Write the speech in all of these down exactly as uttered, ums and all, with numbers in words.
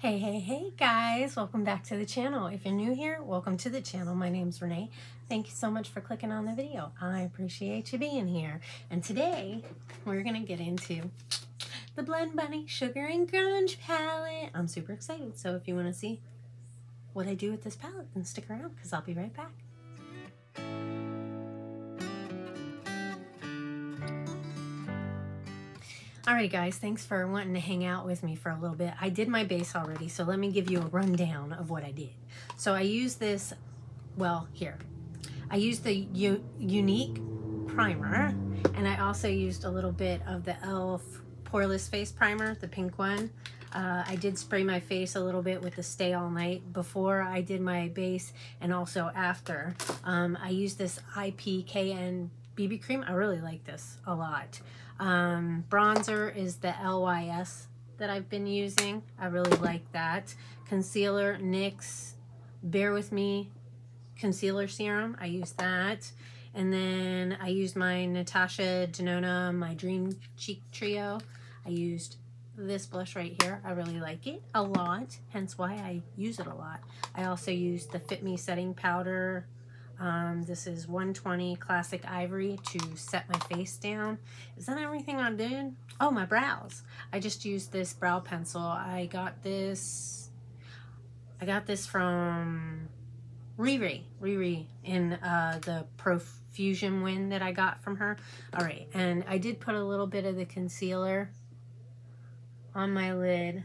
Hey, hey, hey guys, welcome back to the channel. If you're new here, welcome to the channel. My name's Renee. Thank you so much for clicking on the video. I appreciate you being here. And today we're gonna get into the Blend Bunny Sugar and Grunge palette. I'm super excited. So if you wanna see what I do with this palette, then stick around because I'll be right back. Alright guys, thanks for wanting to hang out with me for a little bit. I did my base already, so let me give you a rundown of what I did. So I used this, well, here. I used the U Unique primer, and I also used a little bit of the e l f Poreless Face Primer, the pink one. Uh, I did spray my face a little bit with the Stay All Night before I did my base and also after. Um, I used this I P K N B B cream. I really like this a lot. Um, bronzer is the L Y S that I've been using. I really like that. Concealer, N Y X Bear With Me Concealer Serum. I use that. And then I used my Natasha Denona, my Dream Cheek Trio. I used this blush right here. I really like it a lot, hence why I use it a lot. I also used the Fit Me Setting Powder. Um, this is one twenty Classic Ivory to set my face down. Is that everything I did? Oh, my brows. I just used this brow pencil. I got this, I got this from Riri, Riri in uh, the Profusion win that I got from her. All right, and I did put a little bit of the concealer on my lid.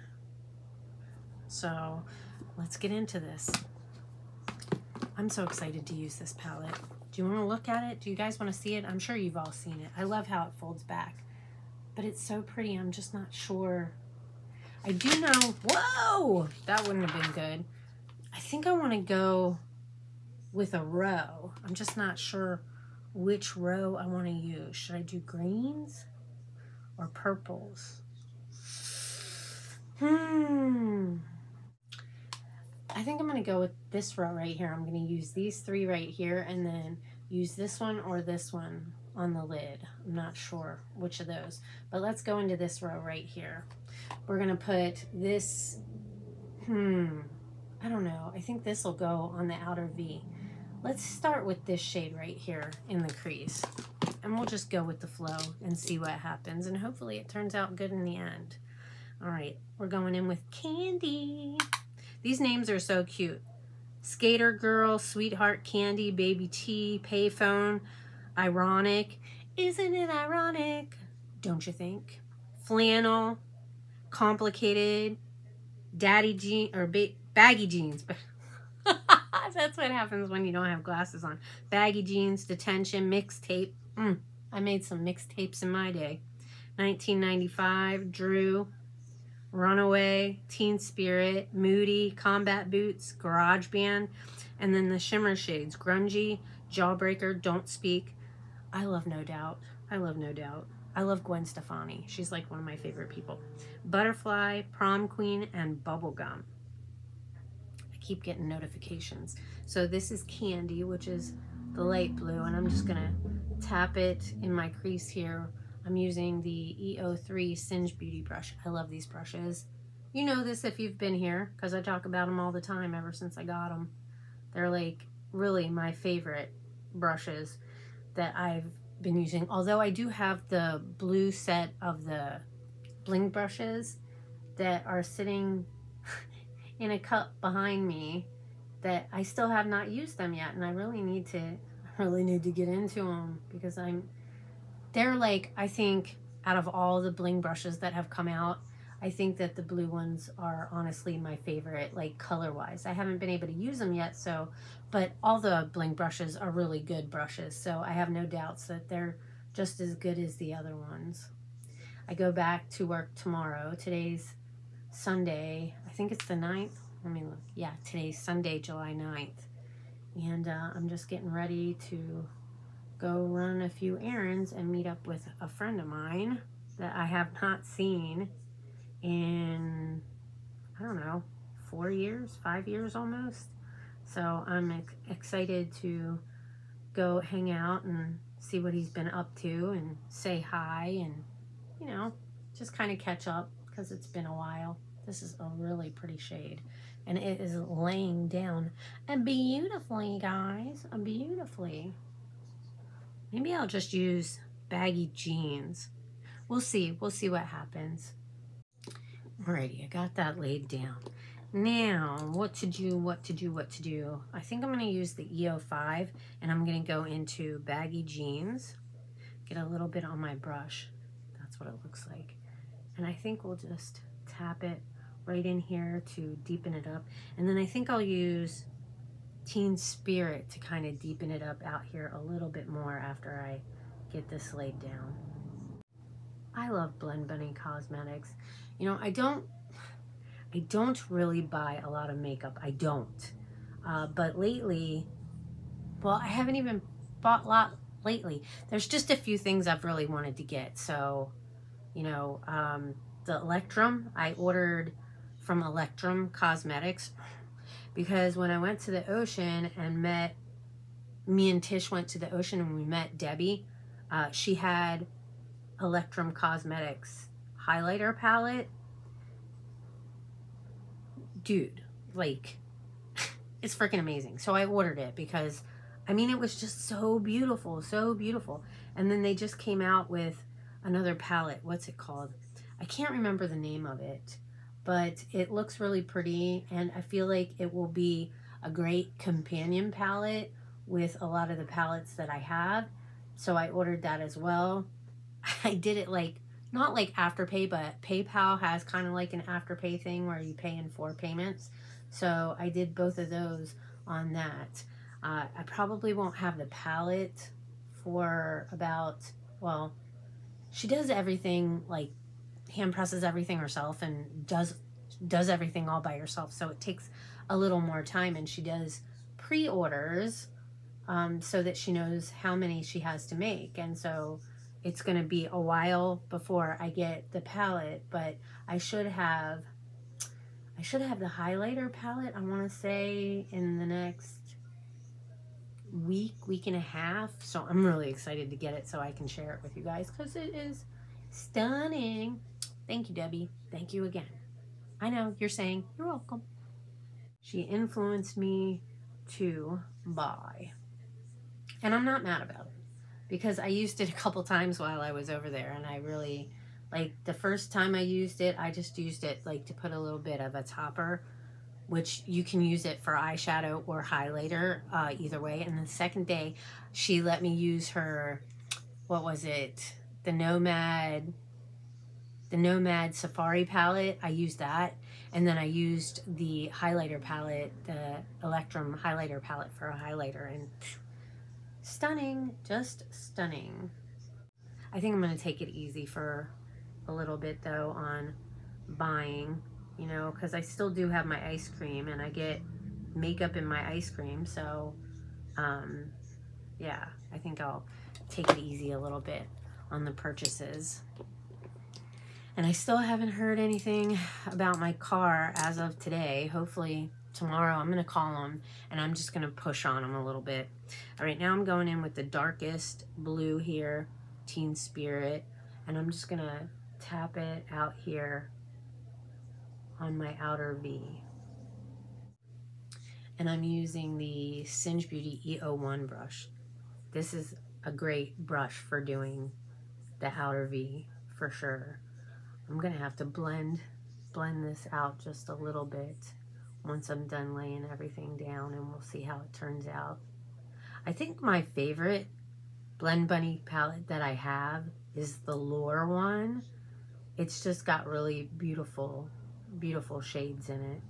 So let's get into this. I'm so excited to use this palette. Do you want to look at it? Do you guys want to see it? I'm sure you've all seen it. I love how it folds back, but it's so pretty. I'm just not sure. I do know, whoa, that wouldn't have been good. I think I want to go with a row. I'm just not sure which row I want to use. Should I do greens or purples? Hmm. I think I'm going to go with this row right here. I'm going to use these three right here and then use this one or this one on the lid. I'm not sure which of those, but let's go into this row right here. We're going to put this, hmm, I don't know. I think this will go on the outer V. Let's start with this shade right here in the crease, and we'll just go with the flow and see what happens, and hopefully it turns out good in the end. All right, we're going in with Candy. These names are so cute. Skater Girl, Sweetheart Candy, Baby T, Payphone, Ironic. Isn't it ironic? Don't you think? Flannel, Complicated, Daddy Jean, or ba Baggy Jeans. That's what happens when you don't have glasses on. Baggy Jeans, Detention, Mixtape. Mm, I made some mixtapes in my day. nineteen ninety-five, Drew. Runaway, Teen Spirit, Moody, Combat Boots, Garage Band, and then the shimmer shades, Grungy, Jawbreaker, Don't Speak. I love No Doubt. I love No Doubt. I love Gwen Stefani. She's like one of my favorite people. Butterfly, Prom Queen, and Bubblegum. I keep getting notifications. So this is Candy, which is the light blue, and I'm just gonna tap it in my crease here. I'm using the E O three Singe Beauty brush. I love these brushes. You know this if you've been here, because I talk about them all the time ever since I got them. They're like really my favorite brushes that I've been using. Although I do have the blue set of the bling brushes that are sitting in a cup behind me that I still have not used them yet, and I really need to I really need to get into them because I'm They're like, I think, out of all the bling brushes that have come out, I think that the blue ones are honestly my favorite, like color-wise. I haven't been able to use them yet, so, but all the bling brushes are really good brushes, so I have no doubts that they're just as good as the other ones. I go back to work tomorrow. Today's Sunday. I think it's the ninth. Let me look. Yeah, today's Sunday, July ninth. And uh, I'm just getting ready to go run a few errands and meet up with a friend of mine that I have not seen in, I don't know, four years, five years almost. So I'm ex excited to go hang out and see what he's been up to and say hi and, you know, just kind of catch up because it's been a while. This is a really pretty shade. And it is laying down and beautifully, guys. Beautifully. Maybe I'll just use baggy jeans. We'll see. We'll see what happens. Alrighty, I got that laid down. Now, what to do, what to do, what to do. I think I'm going to use the E O five, and I'm going to go into baggy jeans. Get a little bit on my brush. That's what it looks like. And I think we'll just tap it right in here to deepen it up. And then I think I'll use Teen Spirit to kind of deepen it up out here a little bit more after I get this laid down. I love Blend Bunny Cosmetics. You know, I don't, I don't really buy a lot of makeup. I don't. Uh, but lately, well, I haven't even bought a lot lately. There's just a few things I've really wanted to get. So, you know, um, the Electrum, I ordered from Electrum Cosmetics because when I went to the ocean and met, me and Tish went to the ocean and we met Debbie. Uh, she had Electrum Cosmetics highlighter palette. Dude, like, it's freaking amazing. So I ordered it because, I mean, it was just so beautiful, so beautiful. And then they just came out with another palette. What's it called? I can't remember the name of it, but it looks really pretty, and I feel like it will be a great companion palette with a lot of the palettes that I have. So I ordered that as well. I did it like, not like Afterpay, but PayPal has kind of like an Afterpay thing where you pay in four payments. So I did both of those on that. Uh, I probably won't have the palette for about, well, she does everything, like hand presses everything herself and does does everything all by herself. So it takes a little more time, and she does pre-orders um, so that she knows how many she has to make. And so it's going to be a while before I get the palette, but I should have, I should have the highlighter palette, I want to say, in the next week, week and a half. So I'm really excited to get it so I can share it with you guys because it is stunning. Thank you, Debbie. Thank you again. I know you're saying you're welcome. She influenced me to buy, and I'm not mad about it because I used it a couple times while I was over there, and I really, like, the first time I used it, I just used it like to put a little bit of a topper, which you can use it for eyeshadow or highlighter, uh, either way. And the second day, she let me use her, what was it? The Nomad, the Nomad Safari palette. I used that. And then I used the highlighter palette, the Electrum highlighter palette for a highlighter. And phew, stunning, just stunning. I think I'm going to take it easy for a little bit, though, on buying, you know, because I still do have my ice cream, and I get makeup in my ice cream. So, um, yeah, I think I'll take it easy a little bit on the purchases. And I still haven't heard anything about my car as of today. Hopefully tomorrow I'm going to call them, and I'm just going to push on them a little bit. All right, now I'm going in with the darkest blue here, Teen Spirit, and I'm just going to tap it out here on my outer V. And I'm using the Singe Beauty E oh one brush. This is a great brush for doing the outer V for sure. I'm gonna have to blend blend this out just a little bit once I'm done laying everything down, and we'll see how it turns out. I think my favorite Blend Bunny palette that I have is the Lure one. It's just got really beautiful, beautiful shades in it.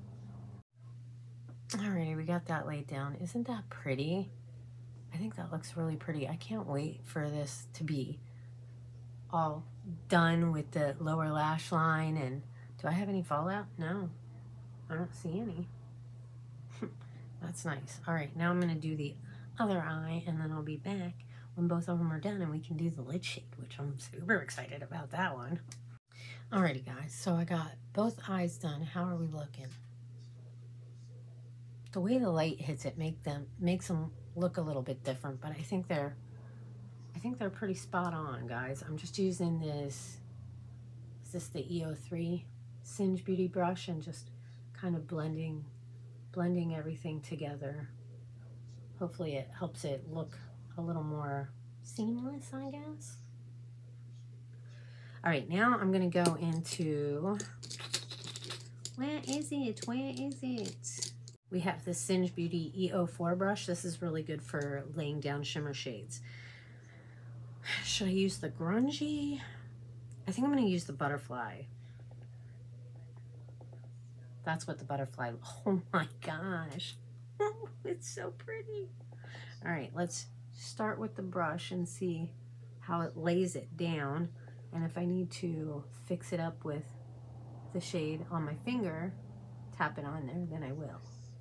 Alrighty, we got that laid down. Isn't that pretty? I think that looks really pretty. I can't wait for this to be all done with the lower lash line. And do I have any fallout? No, I don't see any. That's nice. All right, now I'm going to do the other eye, and then I'll be back when both of them are done, and we can do the lid shade, which I'm super excited about that one. Alrighty, guys, so I got both eyes done. How are we looking? The way the light hits it make them makes them look a little bit different, but I think they're I think they're pretty spot on, guys. I'm just using this, is this the E oh three? Singe Beauty brush and just kind of blending, blending everything together. Hopefully it helps it look a little more seamless, I guess. All right, now I'm gonna go into, where is it, where is it? We have the Singe Beauty E oh four brush. This is really good for laying down shimmer shades. Should I use the grungy? I think I'm gonna use the butterfly. That's what the butterfly, oh my gosh. It's so pretty. All right, let's start with the brush and see how it lays it down. And if I need to fix it up with the shade on my finger, tap it on there, then I will.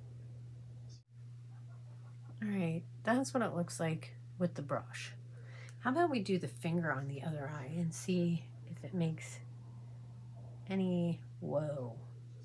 All right, that's what it looks like with the brush. How about we do the finger on the other eye and see if it makes any, whoa.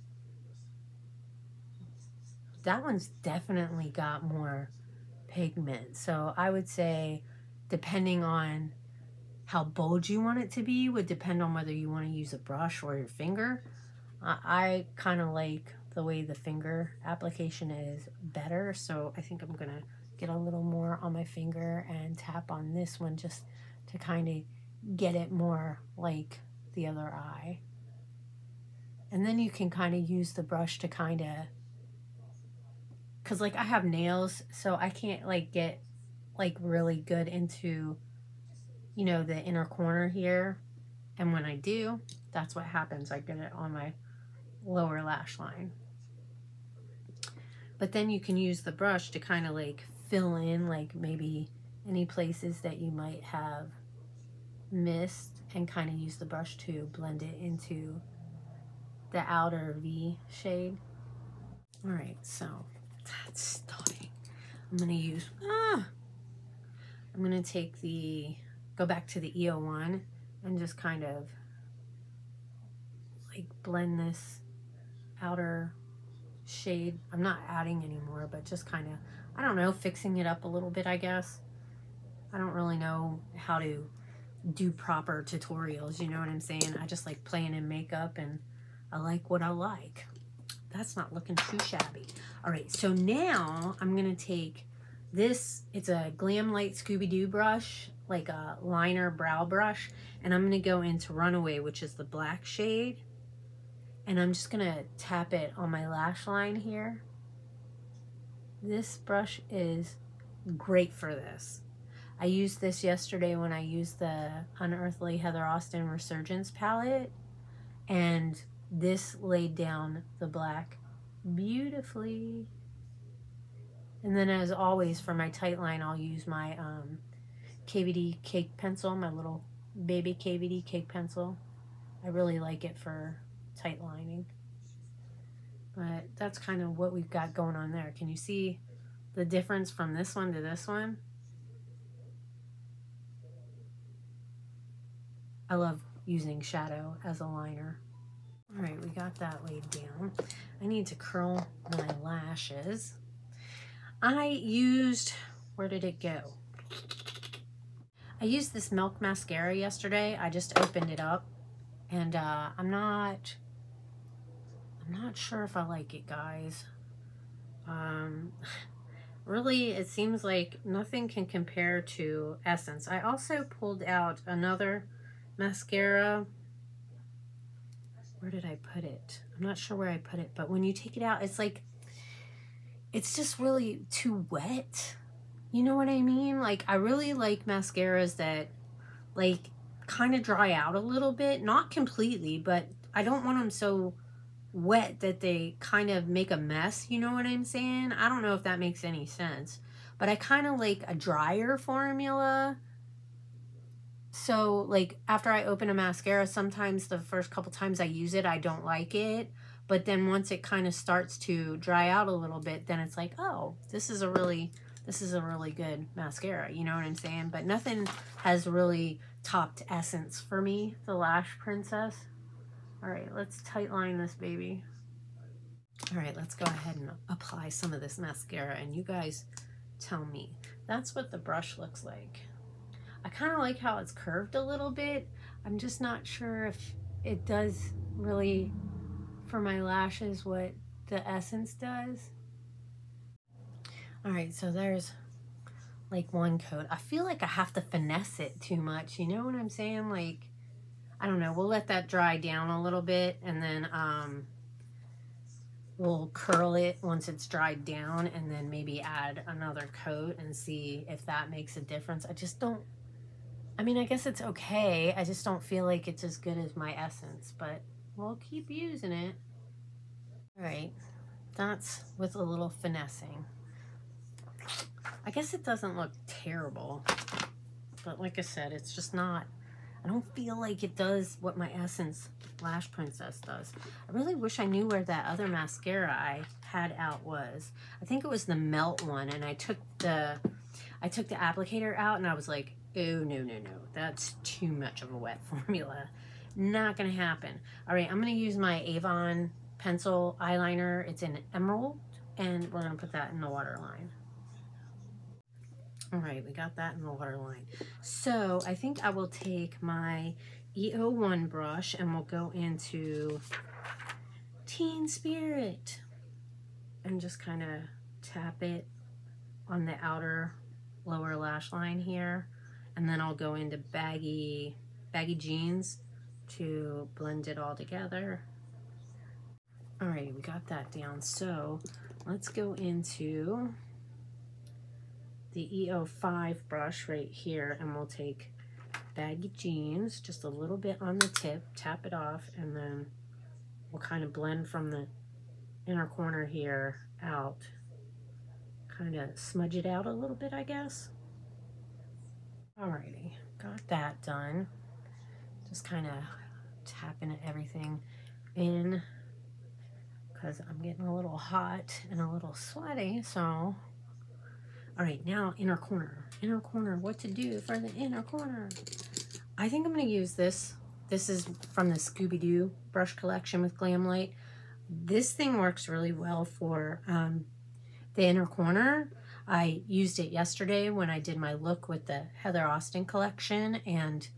That one's definitely got more pigment. So I would say, depending on how bold you want it to be, would depend on whether you want to use a brush or your finger. Uh, I kind of like the way the finger application is better. So I think I'm going to get a little more on my finger and tap on this one just to kind of get it more like the other eye. And then you can kind of use the brush to kind of, because like I have nails, so I can't like get like really good into, you know, the inner corner here. And when I do, that's what happens. I get it on my lower lash line. But then you can use the brush to kind of like fill in like maybe any places that you might have missed, and kind of use the brush to blend it into the outer V shade. All right, so that's stunning. I'm gonna use, ah, I'm gonna take the, go back to the E oh one and just kind of like blend this outer shade. I'm not adding anymore, but just kind of, I don't know, fixing it up a little bit, I guess. I don't really know how to do proper tutorials, you know what I'm saying? I just like playing in makeup, and I like what I like. That's not looking too shabby. All right, so now I'm gonna take this, it's a Glamlite Scooby-Doo brush, like a liner brow brush, and I'm gonna go into Runaway, which is the black shade, and I'm just gonna tap it on my lash line here. This brush is great for this. I used this yesterday when I used the Unearthly Heather Austin Resurgence palette, and this laid down the black beautifully. And then as always for my tight line, I'll use my um, K V D cake pencil, my little baby K V D cake pencil. I really like it for tight lining. But that's kind of what we've got going on there. Can you see the difference from this one to this one? I love using shadow as a liner. All right, we got that laid down. I need to curl my lashes. I used, where did it go? I used this Milk mascara yesterday. I just opened it up, and uh, I'm not, I'm not sure if I like it, guys. Um, really, it seems like nothing can compare to Essence. I also pulled out another mascara. Where did I put it? I'm not sure where I put it, but when you take it out, it's like, it's just really too wet. You know what I mean? Like, I really like mascaras that like kind of dry out a little bit, not completely, but I don't want them so wet that they kind of make a mess. You know what I'm saying? I don't know if that makes any sense, but I kind of like a drier formula. So like after I open a mascara, sometimes the first couple times I use it, I don't like it. But then once it kind of starts to dry out a little bit, then it's like, oh, this is a really, this is a really good mascara. You know what I'm saying? But nothing has really topped Essence for me, the Lash Princess. All right, let's tight line this baby. All right, let's go ahead and apply some of this mascara, and you guys tell me. That's what the brush looks like. I kind of like how it's curved a little bit. I'm just not sure if it does really for my lashes what the Essence does. All right, so there's like one coat. I feel like I have to finesse it too much. You know what I'm saying? Like, I don't know. We'll let that dry down a little bit, and then um, we'll curl it once it's dried down, and then maybe add another coat and see if that makes a difference. I just don't, I mean, I guess it's okay. I just don't feel like it's as good as my Essence, but we'll keep using it. All right, that's with a little finessing. I guess it doesn't look terrible, but like I said, it's just not, I don't feel like it does what my Essence Lash Princess does. I really wish I knew where that other mascara I had out was. I think it was the Melt one, and I took the I took the applicator out, and I was like, oh, no, no, no. That's too much of a wet formula. Not going to happen. All right, I'm going to use my Avon pencil eyeliner. It's in Emerald, and we're going to put that in the waterline. All right, we got that in the waterline. So I think I will take my E O one brush and we'll go into Teen Spirit and just kind of tap it on the outer lower lash line here. And then I'll go into baggy, baggy jeans to blend it all together. All right, we got that down. So let's go into the E O five brush right here, and we'll take baggy jeans, just a little bit on the tip, tap it off, and then we'll kind of blend from the inner corner here out, kind of smudge it out a little bit, I guess. Alrighty, got that done. Just kind of tapping everything in because I'm getting a little hot and a little sweaty, so. All right, now inner corner. Inner corner, what to do for the inner corner? I think I'm gonna use this. This is from the Scooby-Doo brush collection with Glamlite. This thing works really well for um, the inner corner. I used it yesterday when I did my look with the Heather Austin collection, and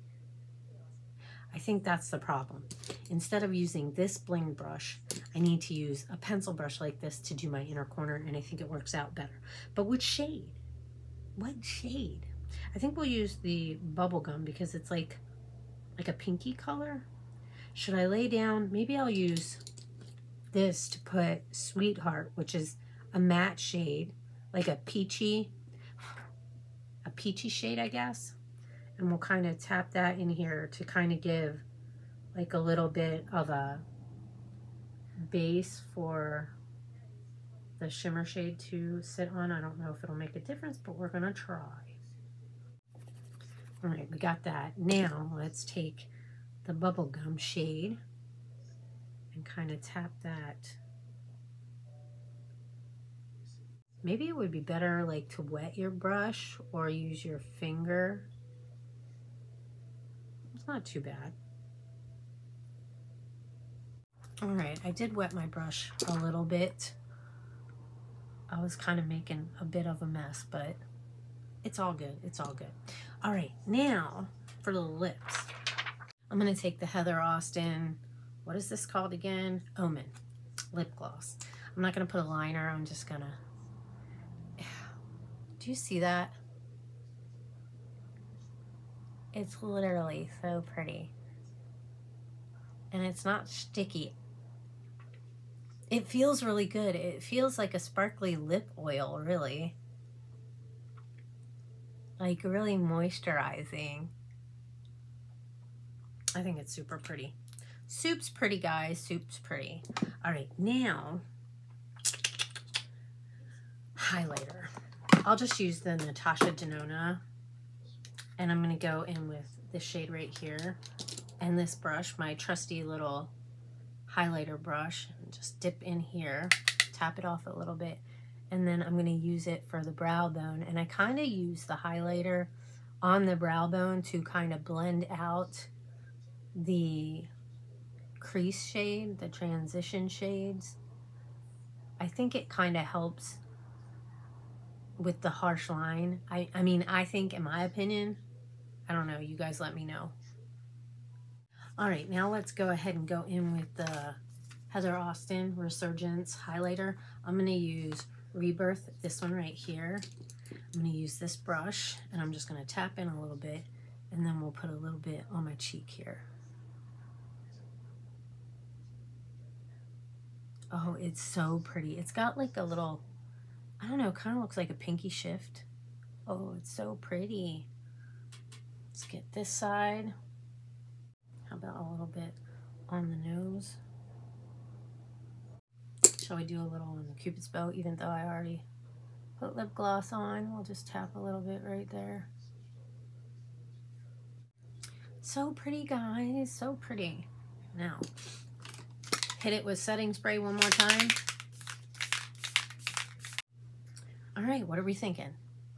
I think that's the problem. Instead of using this bling brush, I need to use a pencil brush like this to do my inner corner, and I think it works out better. But which shade? What shade? I think we'll use the Bubblegum because it's like, like a pinky color. Should I lay down? Maybe I'll use this to put Sweetheart, which is a matte shade, like a peachy, a peachy shade, I guess. And we'll kind of tap that in here to kind of give like a little bit of a base for the shimmer shade to sit on. I don't know if it'll make a difference, but we're gonna try. All right, we got that. Now let's take the Bubblegum shade and kind of tap that. Maybe it would be better like to wet your brush or use your finger. It's not too bad. All right, I did wet my brush a little bit. I was kind of making a bit of a mess, but it's all good. It's all good. All right, now for the lips. I'm going to take the Heather Austin, what is this called again? Omen lip gloss. I'm not going to put a liner. I'm just going to... Do you see that? It's literally so pretty. And it's not sticky. It feels really good. It feels like a sparkly lip oil, really. Like really moisturizing. I think it's super pretty. Soup's pretty, guys. Soup's pretty. All right, now, highlighter. I'll just use the Natasha Denona. And I'm going to go in with this shade right here. And this brush, my trusty little highlighter brush, and just dip in here, tap it off a little bit, and then I'm going to use it for the brow bone. And I kind of use the highlighter on the brow bone to kind of blend out the crease shade, the transition shades. I think it kind of helps with the harsh line. I, I mean, I think, in my opinion, I don't know, you guys let me know. All right, now let's go ahead and go in with the Heather Austin Resurgence highlighter. I'm going to use Rebirth, this one right here. I'm going to use this brush, and I'm just going to tap in a little bit, and then we'll put a little bit on my cheek here. Oh, it's so pretty. It's got like a little, I don't know, kind of looks like a pinky shift. Oh, it's so pretty. Let's get this side. How about a little bit on the nose? Shall we do a little on the Cupid's bow, even though I already put lip gloss on? We'll just tap a little bit right there. So pretty, guys, so pretty. Now, hit it with setting spray one more time. All right, what are we thinking?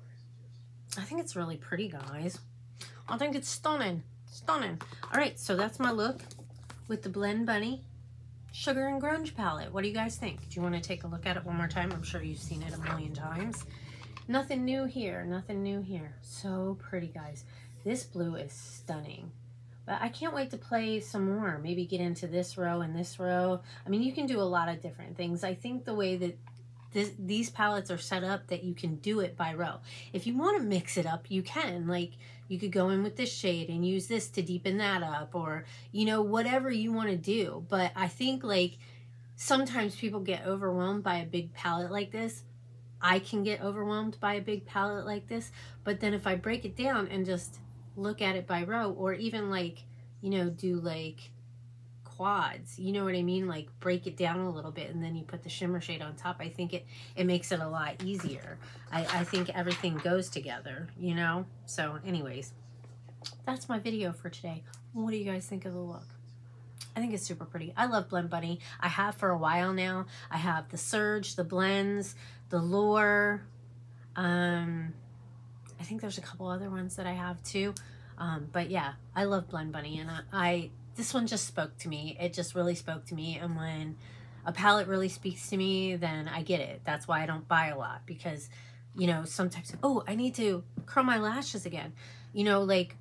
I think it's really pretty, guys. I think it's stunning, stunning. All right, so that's my look with the Blend Bunny Sugar and Grunge palette. What do you guys think? Do you want to take a look at it one more time? I'm sure you've seen it a million times. Nothing new here, nothing new here. So pretty, guys. This blue is stunning. But I can't wait to play some more. Maybe get into this row and this row. I mean, you can do a lot of different things. I think the way that this, these palettes are set up, that you can do it by row. If you want to mix it up, you can. Like, you could go in with this shade and use this to deepen that up, or, you know, whatever you want to do. But I think, like, sometimes people get overwhelmed by a big palette like this. I can get overwhelmed by a big palette like this. But then if I break it down and just look at it by row, or even like, you know, do like quads, you know what I mean? Like break it down a little bit and then you put the shimmer shade on top. I think it, it makes it a lot easier. I, I think everything goes together, you know? So anyways, that's my video for today. What do you guys think of the look? I think it's super pretty. I love Blend Bunny. I have for a while now. I have the Surge, the Blends, the Lure, um, I think there's a couple other ones that I have too. Um, but yeah, I love Blend Bunny, and I, I, this one just spoke to me. It just really spoke to me. And when a palette really speaks to me, then I get it. That's why I don't buy a lot, because, you know, sometimes, oh, I need to curl my lashes again. You know, like,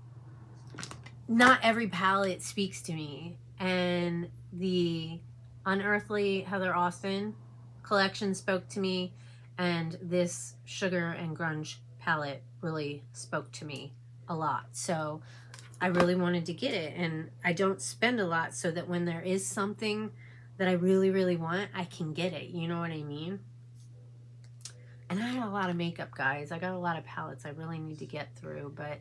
not every palette speaks to me. And the Unearthly Heather Austin collection spoke to me, and this Sugar and Grunge palette really spoke to me a lot. So I really wanted to get it, and I don't spend a lot, so that when there is something that I really, really want, I can get it. You know what I mean? And I had a lot of makeup, guys. I got a lot of palettes I really need to get through, but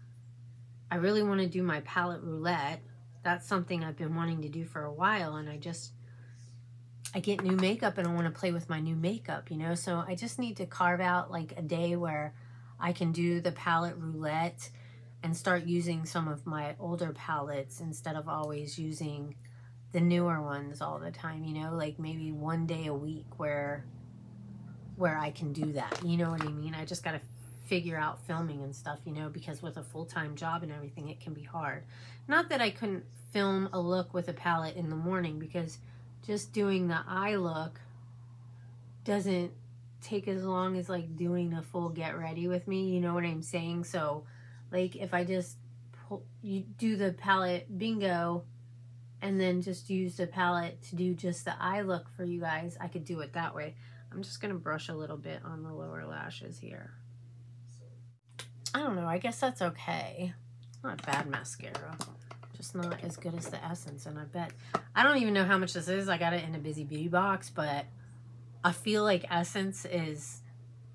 I really want to do my palette roulette. That's something I've been wanting to do for a while, and I just, I get new makeup and I want to play with my new makeup, you know? So I just need to carve out like a day where I can do the palette roulette and start using some of my older palettes instead of always using the newer ones all the time, you know? Like maybe one day a week where where I can do that, you know what I mean? I just got to figure out filming and stuff, you know, because with a full-time job and everything, it can be hard. Not that I couldn't film a look with a palette in the morning, because just doing the eye look doesn't take as long as like doing a full get ready with me, you know what I'm saying? So like if I just pull, you do the palette bingo and then just use the palette to do just the eye look for you guys, I could do it that way. I'm just gonna brush a little bit on the lower lashes here. I don't know, I guess that's okay. Not bad mascara, just not as good as the Essence. And I bet, I don't even know how much this is. I got it in a Busy Beauty box, but I feel like Essence is,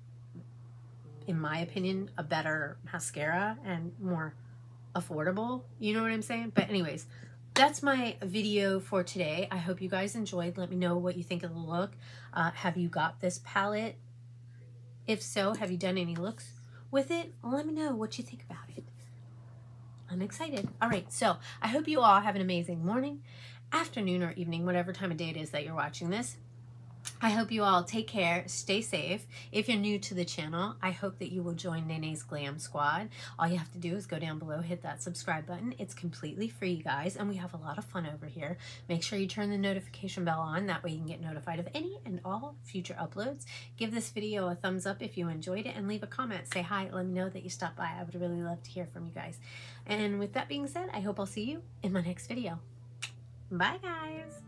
in my opinion, a better mascara and more affordable. You know what I'm saying? But anyways, that's my video for today. I hope you guys enjoyed. Let me know what you think of the look. Uh, have you got this palette? If so, have you done any looks with it? Let me know what you think about it. I'm excited. All right, so I hope you all have an amazing morning, afternoon, or evening, whatever time of day it is that you're watching this. I hope you all take care, stay safe. If you're new to the channel, I hope that you will join Nene's Glam Squad. All you have to do is go down below, hit that subscribe button. It's completely free, guys, and we have a lot of fun over here. Make sure you turn the notification bell on. That way you can get notified of any and all future uploads. Give this video a thumbs up if you enjoyed it, and leave a comment. Say hi. Let me know that you stopped by. I would really love to hear from you guys. And with that being said, I hope I'll see you in my next video. Bye, guys.